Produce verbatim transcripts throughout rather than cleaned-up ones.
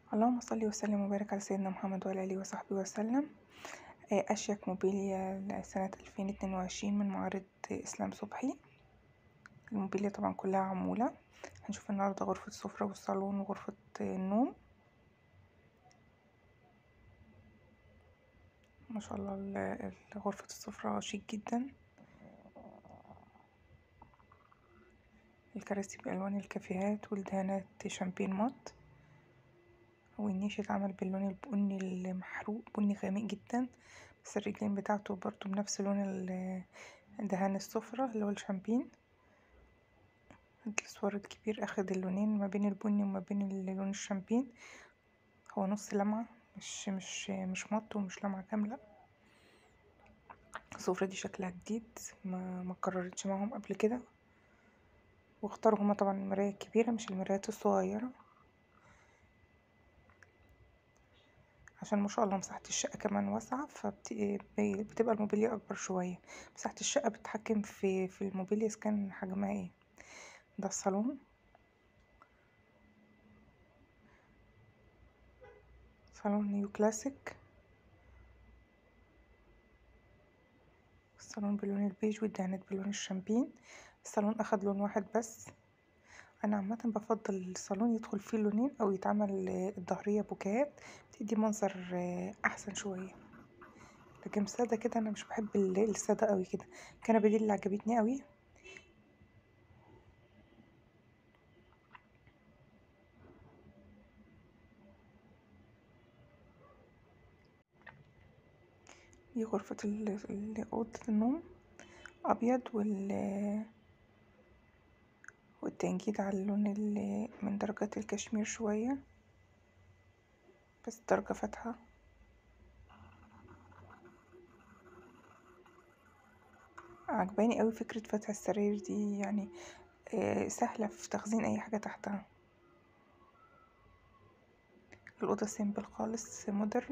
اللهم صل وسلم وبارك على سيدنا محمد وعلى اله وصحبه وسلم. آه، اشيك موبيليا لسنة ألفين اتنين وعشرين من معرض اسلام صبحي. الموبيليا طبعا كلها عمولة. هنشوف النهاردة غرفة السفرة والصالون وغرفة النوم. ما شاء الله ال- غرفة السفرة شيك جدا. الكراسي بألوان الكافيهات والدهانات شامبين مات، والنيش اتعمل باللون البني المحروق، بني غامق جدا، بس الرجلين بتاعته برضو بنفس لون ال- دهان السفرة اللي هو الشامبين. الاسوار الكبير اخد اللونين ما بين البني وما بين اللون الشامبين. هو نص لمعة، مش مش مش مط ومش لمعة كاملة. السفرة دي شكلها جديد، ما ما اتكررتش معاهم قبل كده، واختاروا هما طبعا المراية الكبيرة مش المرايات الصغيرة، عشان ما شاء الله مساحة الشقة كمان واسعة، فبتبقى الموبيليا اكبر شوية. مساحة الشقة بتتحكم في في الموبيليا اذا كان حجمها ايه. ده الصالون، صالون نيو كلاسيك. الصالون بلون البيج والدهانات بلون الشامبين. الصالون اخد لون واحد بس. انا عامه بفضل الصالون يدخل فيه لونين او يتعمل الظهريه بوكيهات، بتدي منظر احسن شويه. لكن ساده كده انا مش بحب الساده قوي كده. الكنبه دي اللي عجبتني قوي. دي غرفه اوضه النوم، ابيض وال والتنجيد على اللون اللي من درجات الكشمير شويه، بس درجه فاتحه. عجباني قوي فكره فتح السراير دي، يعني سهله في تخزين اي حاجه تحتها. الأوضة سيمبل خالص مودرن.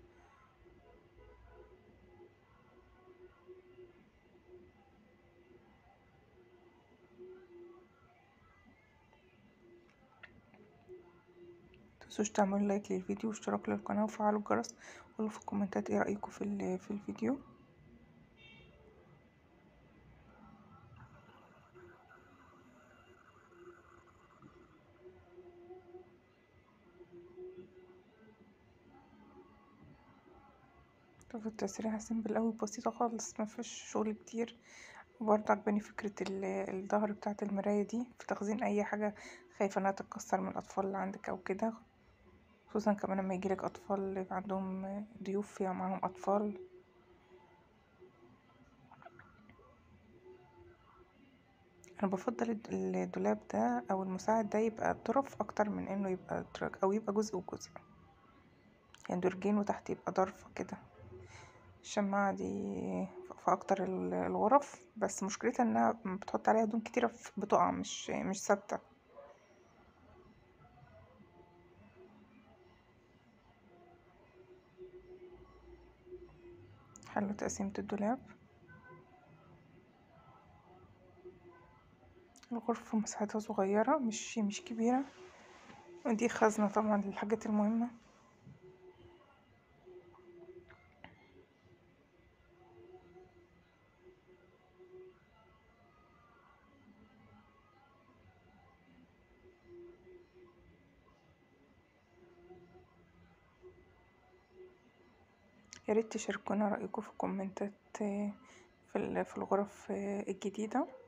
متنسوش تعملوا لايك للفيديو واشتراك للقناة وفعلوا الجرس، وقولوا في الكومنتات ايه رأيكم في في الفيديو. طب التسريحة سيمبل قوي، بسيطة خالص، مفيش شغل كتير. وبرضه عجباني فكرة الظهر بتاعة المراية دي في تخزين اي حاجة خايفة انها تتكسر من الاطفال اللي عندك او كده، خصوصا كمان لما يجيلك اطفال يبقى عندهم ضيوف فيها معاهم اطفال. انا بفضل الدولاب ده او المساعد ده يبقى طرف اكتر من انه يبقى تراك، او يبقى جزء وجزء، يعني درجين وتحت يبقى ضرفة كده. الشماعة دي في اكتر الغرف، بس مشكلتها انها بتحط عليها هدوم كتيرة بتقع، مش مش ثابتة. حلو تقسيمة الدولاب. الغرفة مساحتها صغيرة، مش مش كبيرة. ودي خزنة طبعا للحاجات المهمة. ياريت تشاركونا رأيكم في الكومنتات في في الغرف الجديدة.